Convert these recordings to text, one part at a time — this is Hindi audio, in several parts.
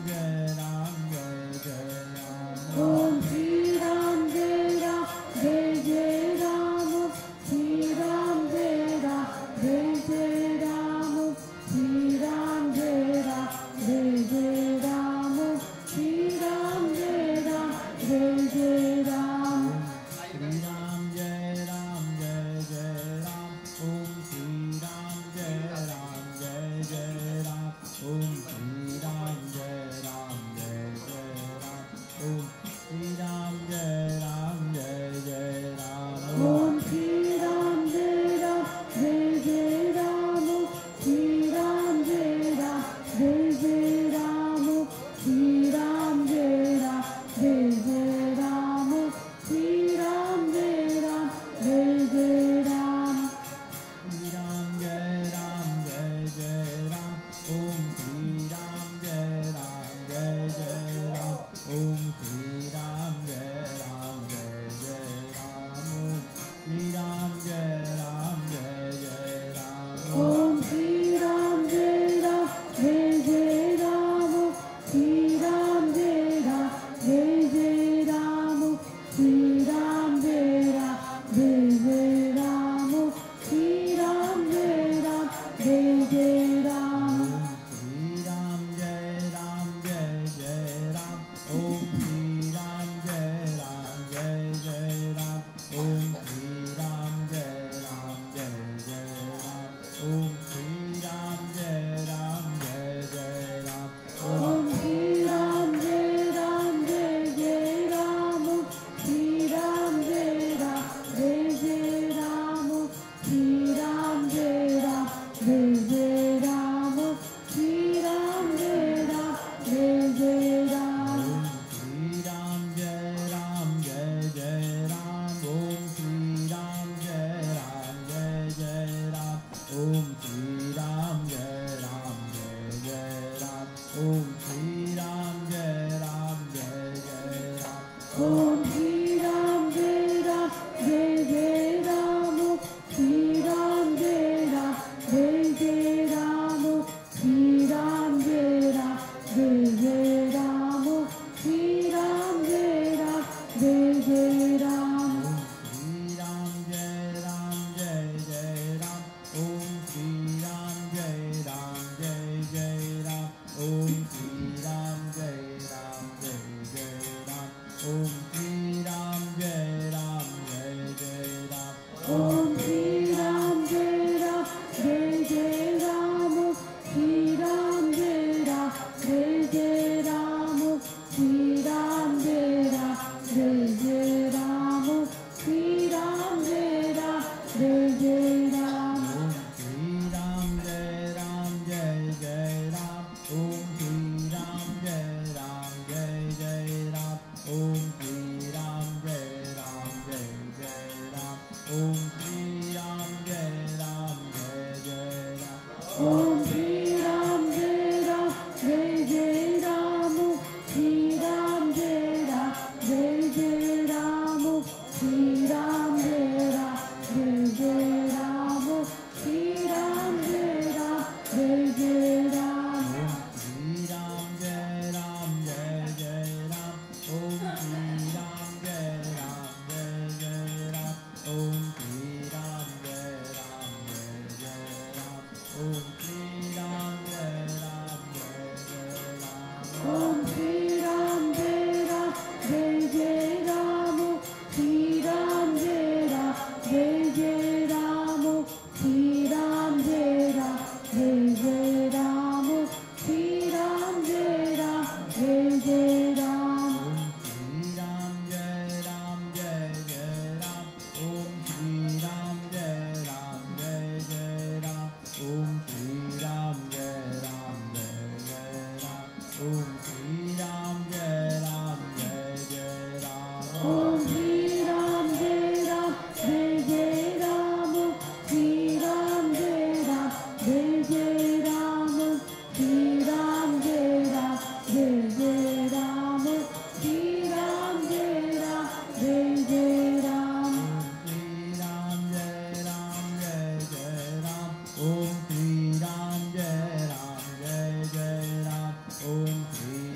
Om Shri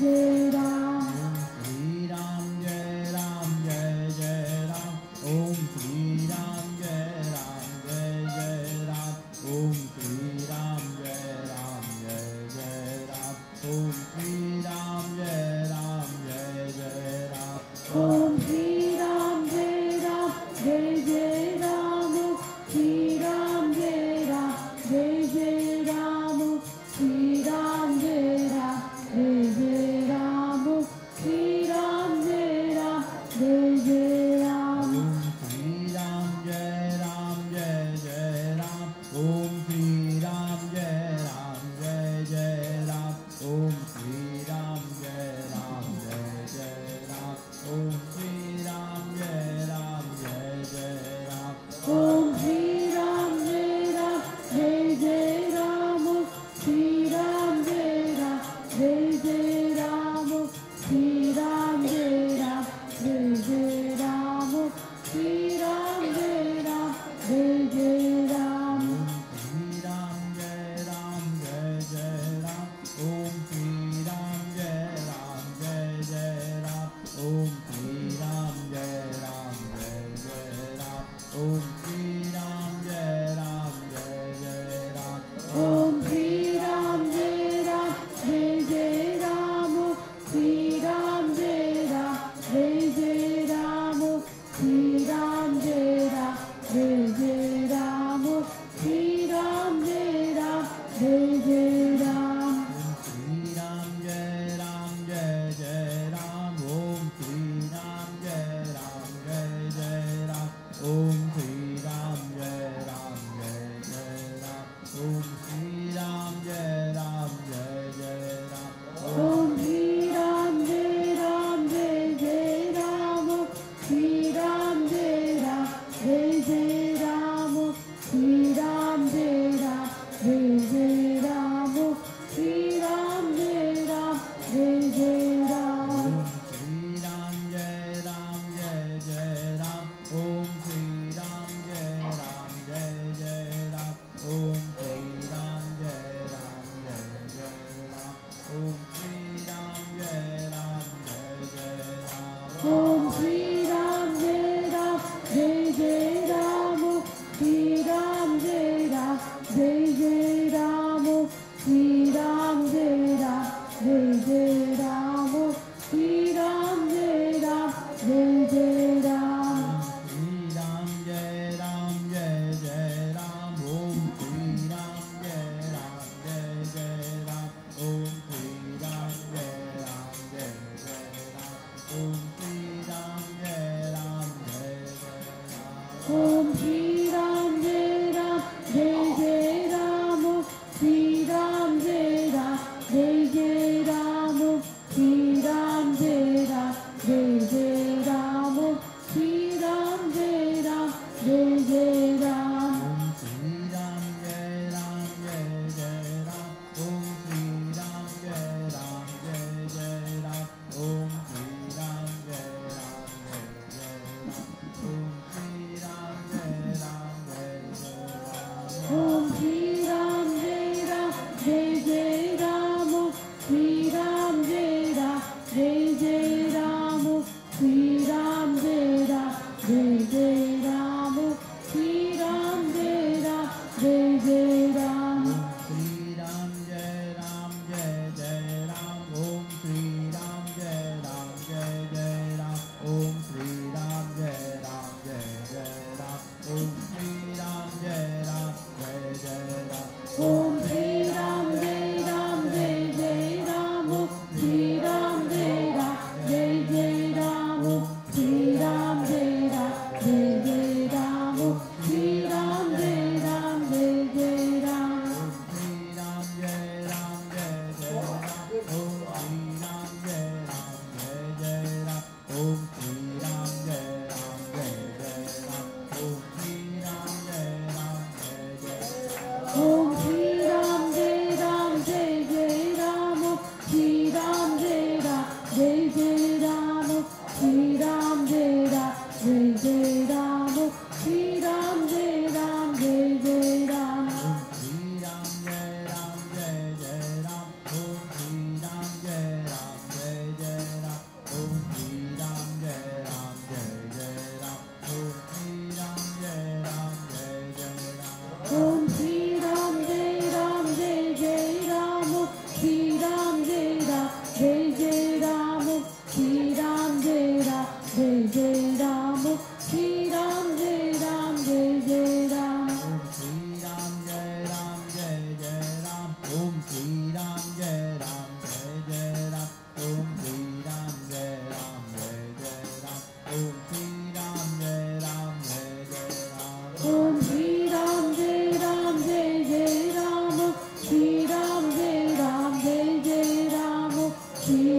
Jai Ram. Shri Ram Jai Jai Ram. Om Shri Ram Jai Jai Ram. Om Shri Ram Jai Jai Ram. Om Shri Ram Jai Jai Ram. Om Shri Ram Jai Jai Ram. Shri Ram Jai Jai Ram. Shri Ram Jai Jai Ram. Shri Ram Jai Jai Ram. Shri Ram Jai Jai Ram. Om Shri Ram Jai Jai Ram. Om Shri Ram Jai Jai Ram. Om Shri Ram Jai Jai Ram. Om Shri Ram Jai Jai Ram. Shri Ram Jai Jai Ram. Shri Ram Jai Jai Ram. Shri Ram Jai Jai Ram. Shri Ram Jai Jai Ram. Om Shri Ram Jai Jai Ram. Om Shri Ram Jai Jai Ram. Om Shri Ram Jai Jai Ram. Om Shri Ram Jai Jai Ram.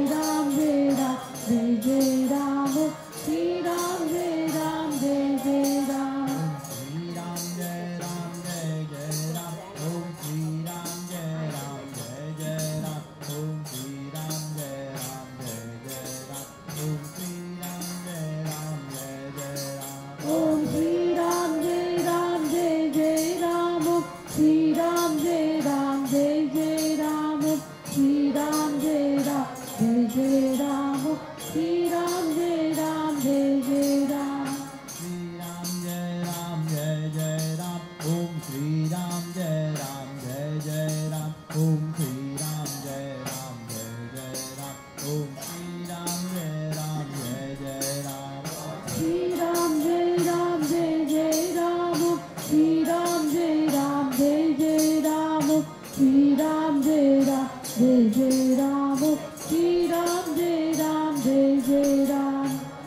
Ram Jai Ram Jai Jai Ram Shri Ram Jai Ram Jai Jai Ram Shri Ram Jai Jai Ram Om Shri Ram Jai Jai Ram Om Shri Ram Jai Jai Ram Om Shri Ram Jai Jai Ram Om Shri Ram Jai Jai Ram Shri Ram Jai Jai Ram Shri Ram Jai Jai Ram Shri Ram Jai Jai Ram Shri Ram Jai Jai Ram Om Shri Ram Jai Jai Ram Om Shri Ram Jai Jai Ram Om Shri Ram Jai Jai Ram Shri Ram Jai Jai Ram Shri Ram Jai Jai Ram Shri Ram Jai Jai Ram Shri Ram Jai Jai Ram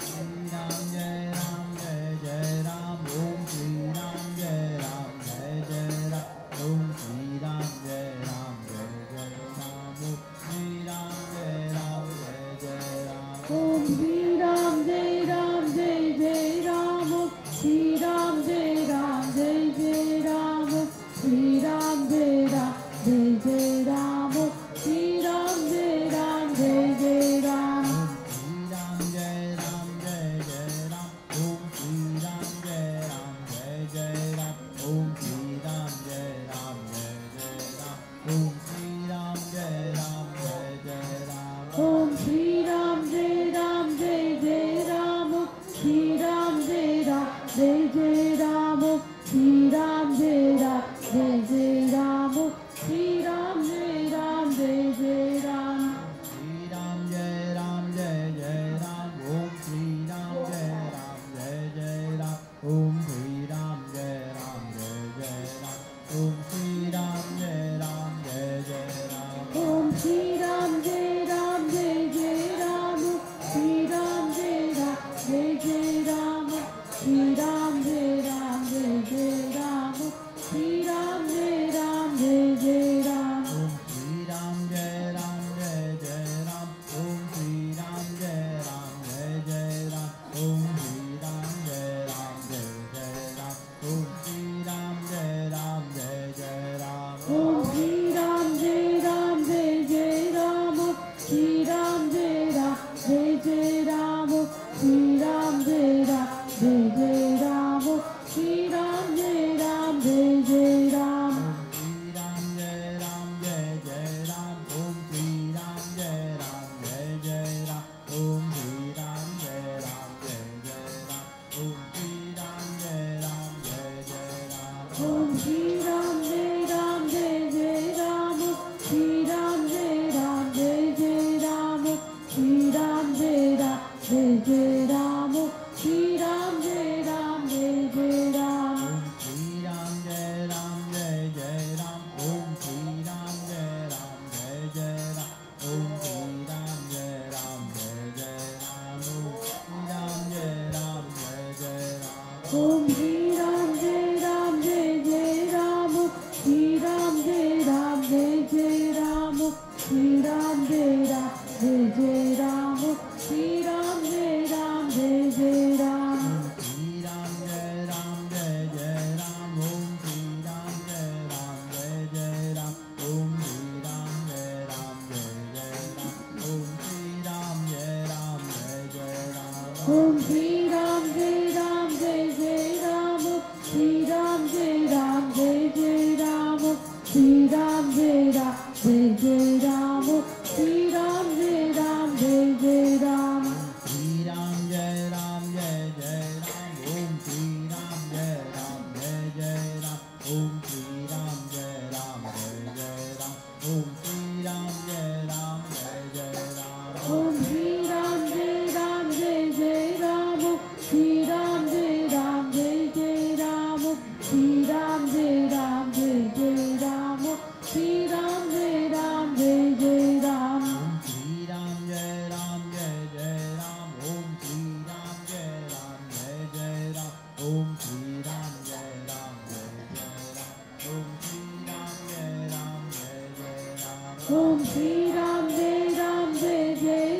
Om Shri Ram Jai Jai Ram Shri Ram Jai Jai Ram Shri Ram Jai Jai Ram Shri Ram Jai Jai Ram Om Shri Ram Jai Jai Ram Shri Ram Jai Jai Ram Shri Ram Jai Jai Ram Shri Ram Jai Jai Ram Shri Ram Jai Jai Ram Om Shri Ram Jai Jai Ram Om Shri Ram Jai Jai Ram Om Shri Ram Jai Jai Ram Om Shri Ram Jai Jai Ram Shri Ram Jai Jai Ram Shri Ram Jai Jai Ram Shri Ram Jai Jai Ram Om Shri Ram Jai Jai Ram Om Shri Ram Jai Jai Ram Om Shri Ram Jai Jai Ram Om Shri Ram Jai Jai Ram Om Shri Ram Jai Jai Ram Shri Ram Jai Jai Ram Shri Ram Jai Jai Ram Shri Ram Jai Jai Ram Shri Ram Jai Jai Ram Om Shri Ram Jai Jai Ram Om Shri Ram Jai Jai Ram Om Shri Ram Jai Jai Ram Om Shri Ram Jai Jai Ram Shri Ram Jai Jai Ram Shri Ram Jai Jai Ram Shri Ram Jai Jai Ram Shri Ram Jai Jai Ram Om Shri Ram Jai Jai Ram Om Shri Ram Jai Jai Ram Om Shri Ram Jai Jai Ram Om Shri Ram Jai Jai Ram Shri Ram Jai Jai Ram Shri Ram Jai Jai Ram Shri Ram Jai Jai Ram Om Shri Ram Jai Jai Ram Om Shri Ram Jai Jai Ram Om Shri Ram Jai Jai Ram Om Shri Ram Jai Jai Ram Shri Ram Jai Jai Ram Shri Ram Jai Jai Ram Shri Ram Jai Jai Ram Shri Ram Jai Jai Ram Om Shri Ram Jai Jai Ram Om Shri Ram Jai Jai Ram Om Shri Ram Jai Jai Ram Om Shri Ram Jai Jai Ram Shri Ram Jai Jai Ram Shri Ram Jai Jai Ram Shri Ram Jai Jai Ram Shri Ram Jai Jai Ram Om Shri Ram Jai Jai Ram Om Shri Ram Jai Jai Ram Om Shri Ram Jai Jai Ram Om Shri Ram Jai Jai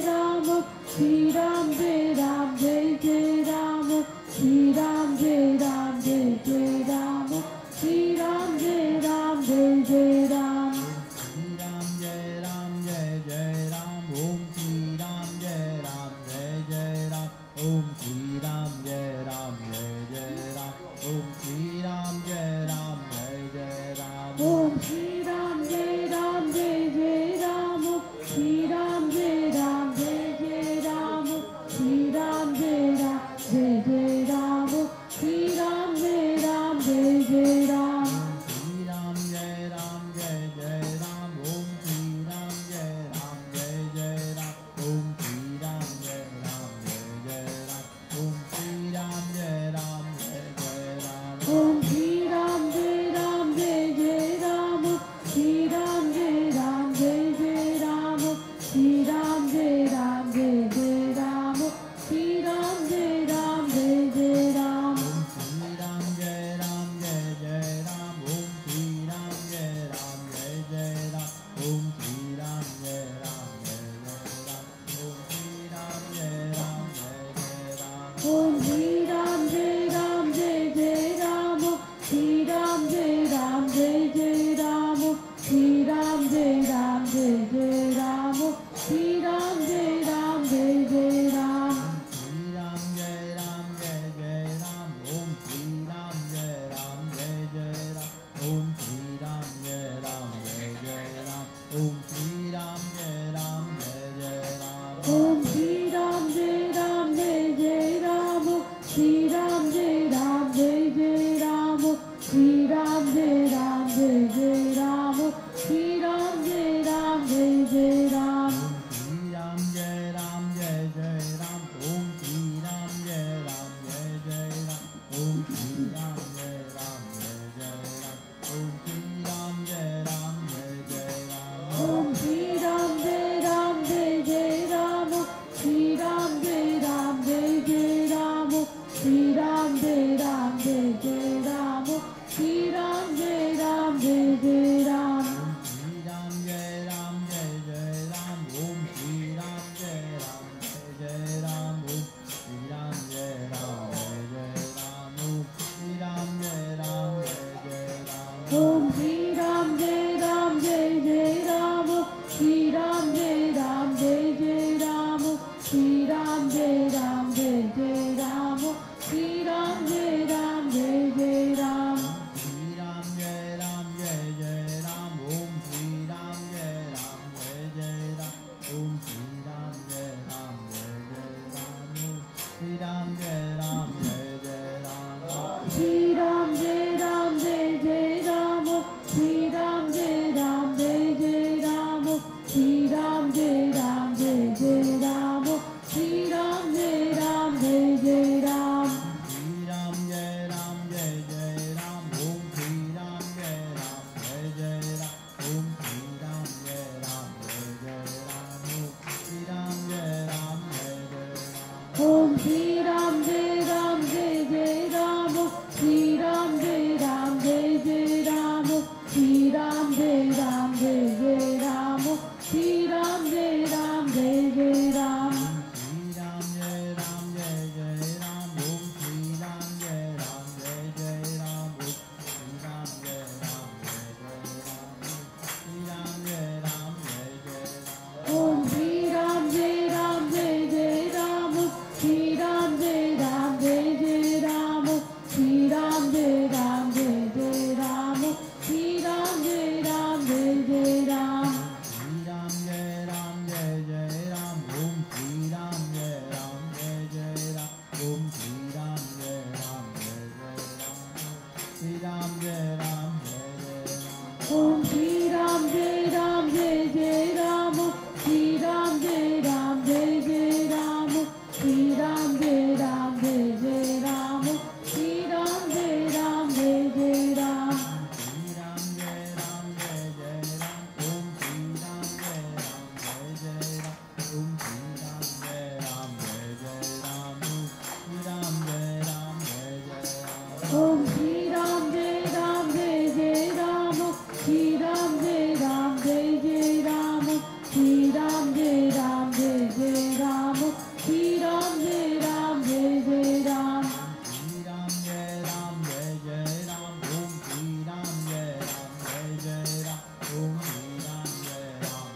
Om Shri Ram Jai Ram Jai Jai Ram Shri Ram Jai Ram Jai Jai Ram Shri Ram Jai Ram Jai Jai Ram Shri Ram Jai Ram Jai Jai Ram Shri Ram Jai Ram Jai Jai Ram Om Shri Ram Jai Ram Jai Jai Ram Om Shri Ram Jai Ram Jai Jai Ram Om Shri Ram Jai Ram Jai Jai Ram Om Shri Ram Jai Ram Jai Jai Ram Shri Ram Jai Ram Jai Jai Ram Shri Ram Jai Ram Jai Jai Ram Shri Ram Jai Ram Jai Jai Ram Shri Ram Jai Ram Jai Jai Ram Om Shri Ram Jai Ram Jai Jai Ram Om Shri Ram Jai Ram Jai Jai Ram Om Shri Ram Jai Ram Jai Jai Ram Om Shri Ram Jai Ram Jai Jai Ram Shri Ram Jai Ram Jai Jai Ram Shri Ram Jai Ram Jai Jai Ram Shri Ram Jai Ram Jai Jai Ram Shri Ram Jai Ram Jai Jai Ram Om Shri Ram Jai Ram Jai Jai Ram Om Shri Ram Jai Ram Jai Jai Ram Om Shri Ram Jai Ram Jai Jai Ram Shri Ram Jai Ram Jai Jai Ram Shri Ram Jai Ram Jai Jai Ram Shri Ram Jai Ram Jai Jai Ram Shri Ram Jai Ram Jai Jai Ram Shri Ram Jai Ram Jai Jai Ram Om Shri Ram Jai Ram Jai Jai Ram Om Shri Ram Jai Ram Jai Jai Ram Om Shri Ram Jai Ram Jai Jai Ram Om Shri Ram Jai Ram Jai Jai Ram Shri Ram Jai Ram Jai Jai Ram Shri Ram Jai Ram Jai Jai Ram Shri Ram Jai Ram Jai Jai Ram Shri Ram Jai Ram Jai Jai Ram Om Shri Ram Jai Ram Jai Jai Ram Om Shri Ram Jai Ram Jai Jai Ram Shri Ram Jai Ram Jai Jai Ram Om Shri Ram Jai Ram Jai Jai Ram Shri Ram Jai Ram Jai Jai Ram Shri Ram Jai Ram Jai Jai Ram Shri Ram Jai Ram Jai Jai Ram Shri Ram Jai Ram Jai Jai Ram Om Shri Ram Jai Ram Jai Jai Ram Om Shri Ram Jai Ram Jai Jai Ram Shri Ram Jai Ram Jai Jai Ram Om Shri Ram Jai Ram Jai Jai Ram Shri Ram Jai Ram Jai Jai Ram Shri Ram Jai Ram Jai Jai Ram Shri Ram Jai Ram Jai Jai Ram Shri Ram Jai Ram Jai Jai Ram Om Shri Ram Jai Ram Jai Jai Ram Om Shri Ram Jai Ram Jai Jai Ram Om Shri Ram Jai Ram Jai Jai Ram Om Shri Ram Jai Ram Jai Jai Ram Shri Ram Jai Ram Jai Jai Ram Shri Ram Jai Ram Jai Jai Ram Shri Ram Jai Ram Jai Jai Ram Shri Ram Jai Ram Jai Jai Ram Om Shri Ram Jai Ram Jai Jai Ram Om Shri Ram Jai Ram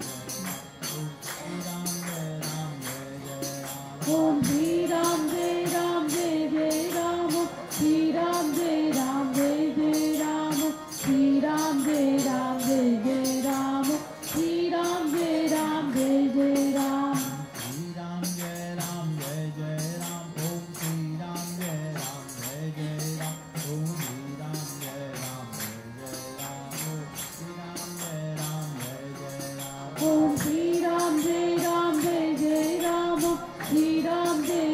Jai Jai Ram Om Shri Ram Jai Ram Jai Jai Ram Om Shri Ram Jai Ram Jai Jai Ram Shri Ram Jai Ram Jai Jai Ram Shri Ram Jai Ram Jai Jai Ram Shri Ram Jai Ram Jai Jai Ram Om Shri Ram Jai Ram Jai Jai Ram Om Shri Ram Jai Ram Jai Jai Ram Om Shri Ram Jai Ram Jai Jai Ram Om Shri Ram Jai Ram Jai Jai Ram Shri Ram Jai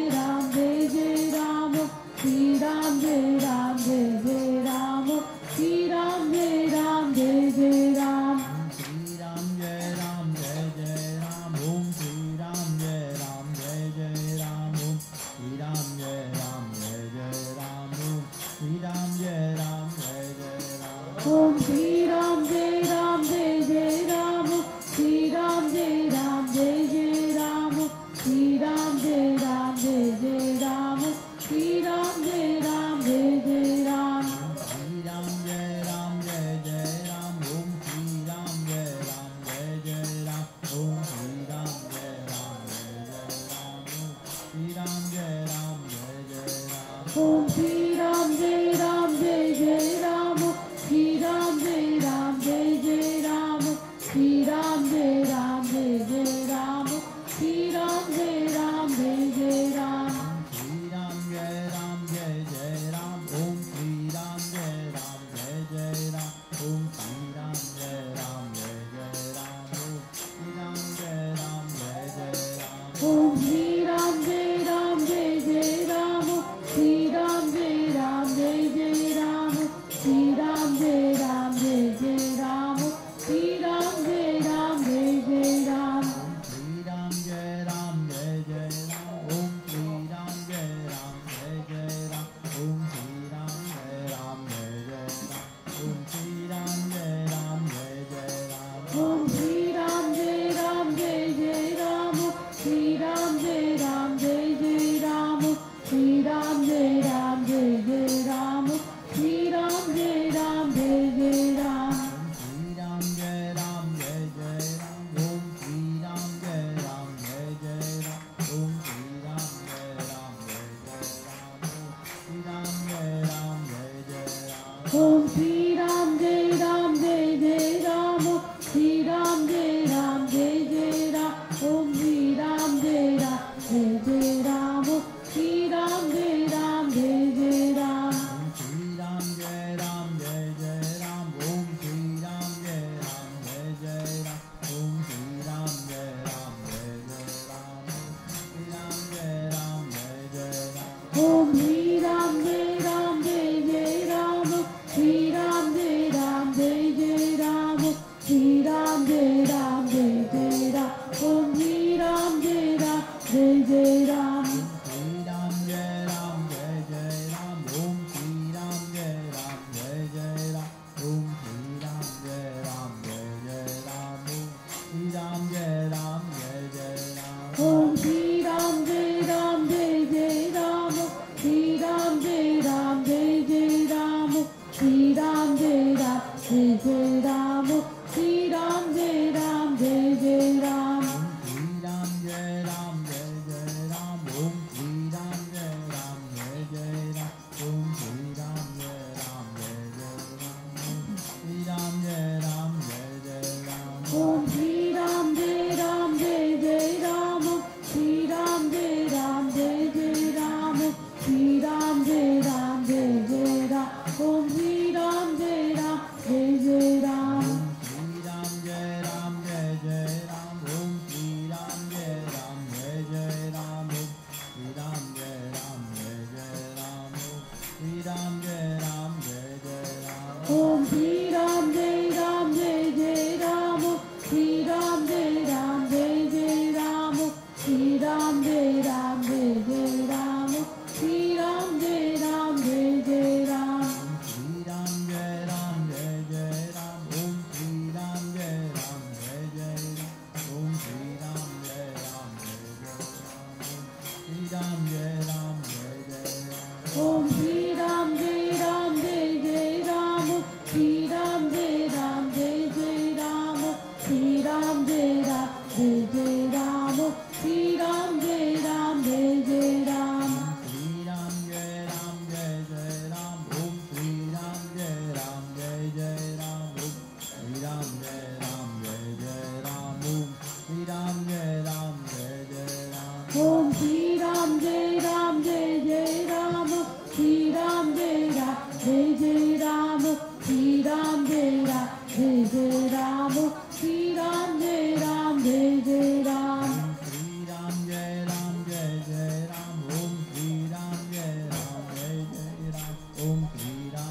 Ram Jai Ram Jai Jai Ram. Om Shri Ram Jai Ram Jai Jai Ram. Shri Ram Jai Ram Jai Jai Ram. Shri Ram Jai Ram Jai Jai Ram. Shri Ram Jai Ram Jai Jai Ram. Shri Ram Jai Ram Jai Jai Ram. Om Shri Ram Jai Ram Jai Jai Ram. Om Shri Ram Jai Ram Jai Jai Ram. Om Shri Ram Jai Ram Jai Jai Ram. Om Shri Ram Jai Ram Jai Jai Ram. Shri Ram Jai Ram Jai Jai Ram. Shri Ram Jai Ram Jai Jai Ram. Shri Ram Jai Ram Jai Jai Ram. Shri Ram Jai Ram Jai Jai Ram. Om Shri Ram Jai Ram Jai Jai Ram. Om Shri Ram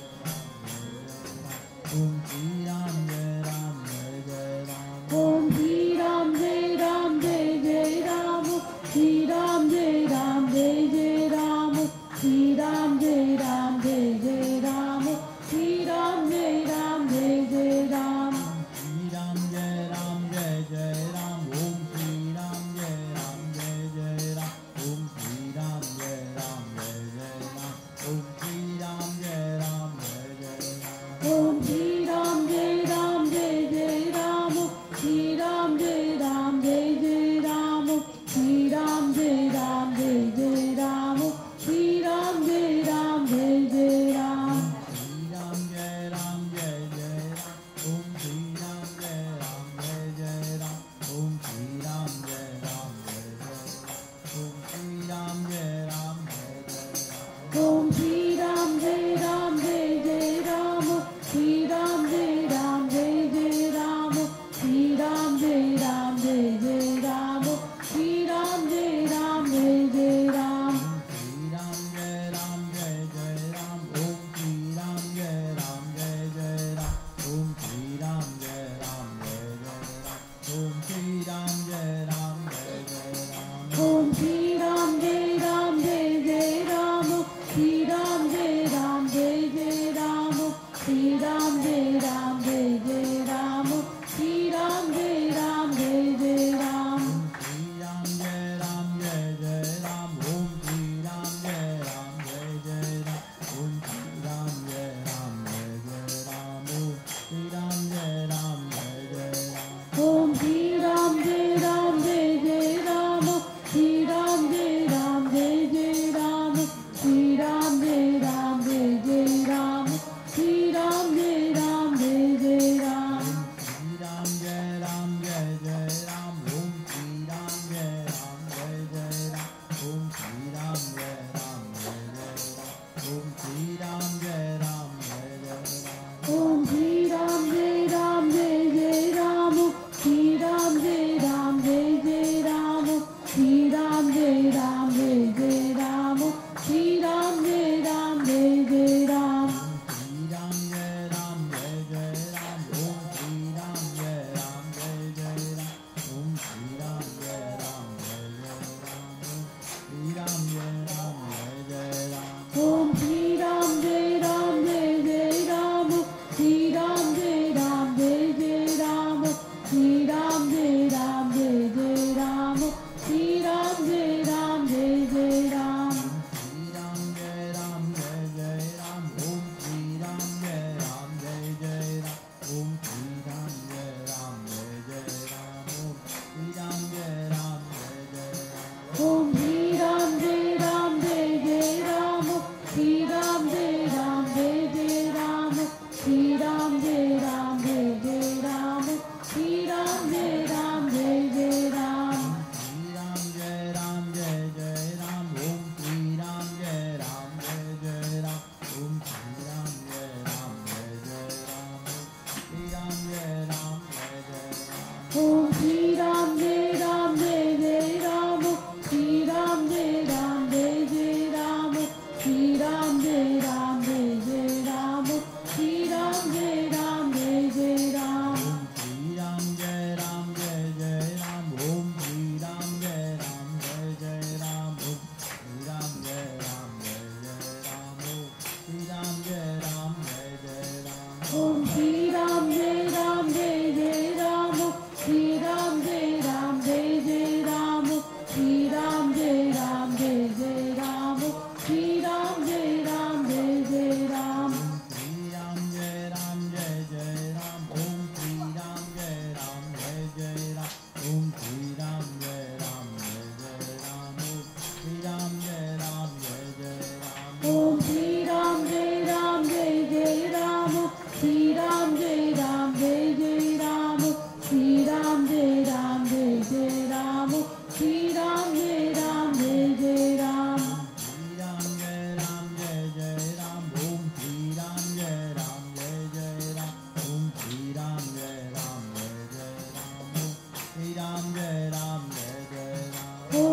Om Shri Ram Jai Ram Jai Jai Ram. Om Shri Ram Jai Ram Jai Jai Ram. Shri Ram Jai Ram Jai Jai Ram. Shri Ram Jai Ram Jai Jai Ram. Shri Ram Jai Ram Jai Jai Ram. Shri Ram Jai Ram Jai Jai Ram. Om Shri Ram Jai Ram Jai Jai Ram. Om Shri Ram Jai Ram Jai Jai Ram. Om Shri Ram Jai Ram Jai Jai Ram. Om Shri Ram Jai Ram Jai Jai Ram. Shri Ram Jai Ram Jai Jai Ram. Shri Ram Jai Ram Jai Jai Ram. Shri Ram Jai Ram Jai Jai Ram. Shri Ram Jai Ram Jai Jai Ram. Om Shri Ram Jai Ram Jai Jai Ram. Om Shri Ram Jai Ram Jai Jai Ram. Om Shri Ram Jai Ram Jai Jai Ram. Om Shri Ram Jai Ram Jai Jai Ram. Shri Ram Jai Ram Jai Jai Ram. Shri Ram Jai Ram Jai Jai Ram. Shri Ram Jai Ram Jai Jai Ram. Om Shri Ram Jai Ram Jai Jai Ram. Om Shri Ram Jai Ram Jai Jai Ram. Om Shri Ram Jai Ram Jai Jai Ram. Om Shri Ram Jai Ram Jai Jai Ram. Shri Ram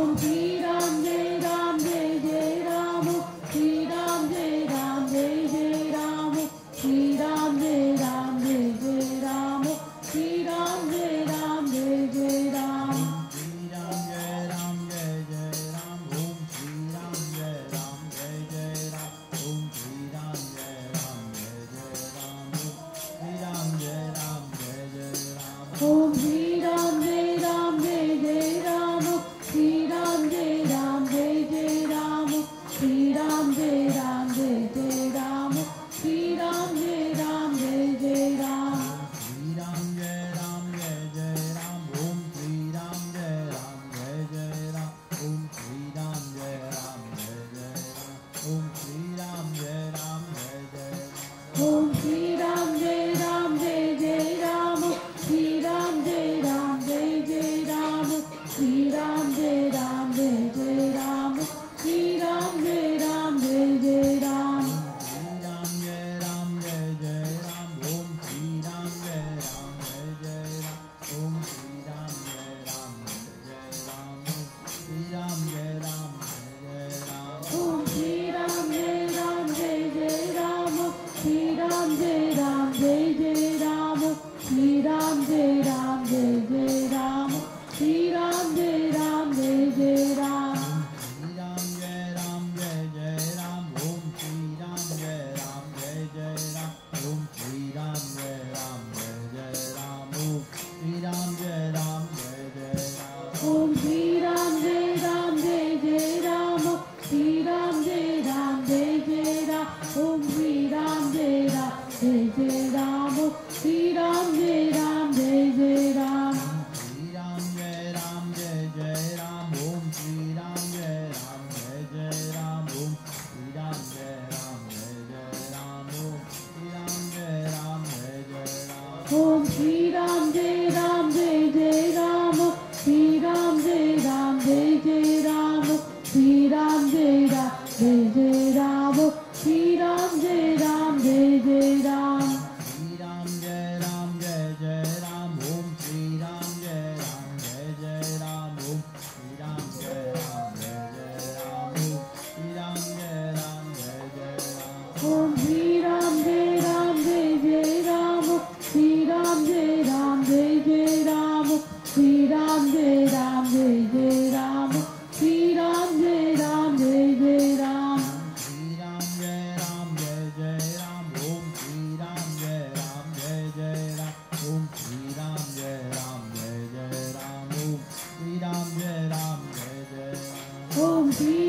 Om Shri Ram Jai Ram Jai Jai Ram Shri Ram Jai Ram Jai Jai Ram Shri Ram Jai Ram Jai Jai Ram Shri Ram Jai Ram Jai Jai Ram Om Shri Ram Jai Ram Jai Jai Ram Shri Ram Jai Ram Jai Jai Ram Shri Ram Jai Ram Jai Jai Ram Shri Ram Jai Ram Jai Jai Ram Om Shri Ram Jai Ram Jai Jai Ram Shri Ram Jai Ram Jai Jai Ram Shri Ram Jai Ram Jai Jai Ram Shri Ram Jai Ram Jai Jai Ram Om Shri Ram Jai Ram Jai Jai Ram Shri Ram Jai Ram Jai Jai Ram Shri Ram Jai Ram Jai Jai Ram Shri Ram Jai Ram Jai Jai Ram Om Shri Ram Jai Ram Jai Jai Ram Shri Ram Jai Ram Jai Jai Ram Om Shri Ram Jai Ram Jai Jai Ram Shri Ram Jai Ram Jai Jai Ram Om Shri Ram Jai Ram Jai Jai Ram Shri Ram Jai Ram Jai Jai Ram Shri Ram Jai Ram Jai Jai Ram Shri Ram Jai Ram Jai Jai Ram Om Shri Ram Jai Ram Jai Jai Ram Shri Ram Jai Ram Jai Jai Ram Shri Ram Jai Ram Jai Jai Ram Shri Ram Jai Ram Jai Jai Ram Om Shri